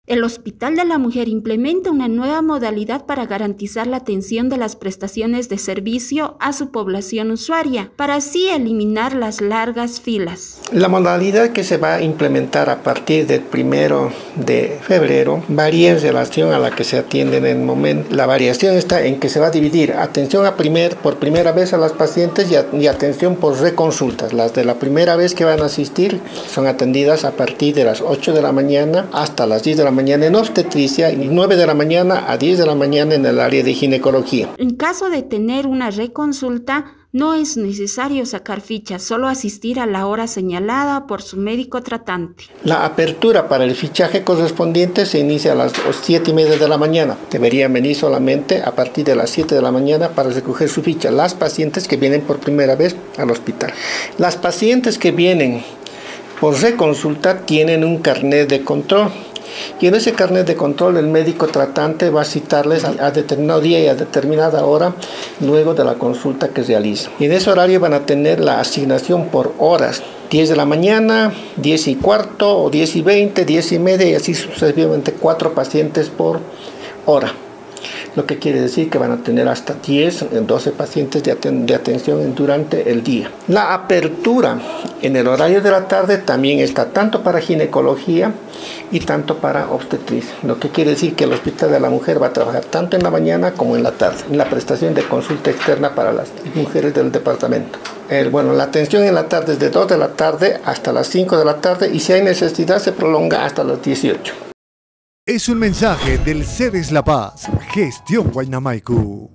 El Hospital de la Mujer implementa una nueva modalidad para garantizar la atención de las prestaciones de servicio a su población usuaria, para así eliminar las largas filas. La modalidad que se va a implementar a partir del 1 de febrero varía en relación a la que se atiende en el momento. La variación está en que se va a dividir atención por primera vez a las pacientes y atención por reconsultas. Las de la primera vez que van a asistir son atendidas a partir de las 8 de la mañana hasta las 10 de la mañana en obstetricia y 9 de la mañana a 10 de la mañana en el área de ginecología. En caso de tener una reconsulta, no es necesario sacar ficha, solo asistir a la hora señalada por su médico tratante. La apertura para el fichaje correspondiente se inicia a las 7:30 de la mañana. Deberían venir solamente a partir de las 7 de la mañana para recoger su ficha las pacientes que vienen por primera vez al hospital. Las pacientes que vienen por reconsulta tienen un carnet de control. Y en ese carnet de control el médico tratante va a citarles a determinado día y a determinada hora luego de la consulta que realiza. Y en ese horario van a tener la asignación por horas. 10 de la mañana, 10:15 o 10:20, 10:30 y así sucesivamente 4 pacientes por hora. Lo que quiere decir que van a tener hasta 12 pacientes de atención durante el día. La apertura en el horario de la tarde también está tanto para ginecología y tanto para obstetricia. Lo que quiere decir que el Hospital de la Mujer va a trabajar tanto en la mañana como en la tarde, en la prestación de consulta externa para las mujeres del departamento. La atención en la tarde es de 2 de la tarde hasta las 5 de la tarde y si hay necesidad se prolonga hasta las 18. Es un mensaje del CEDES La Paz, Gestión Huayna Maipú.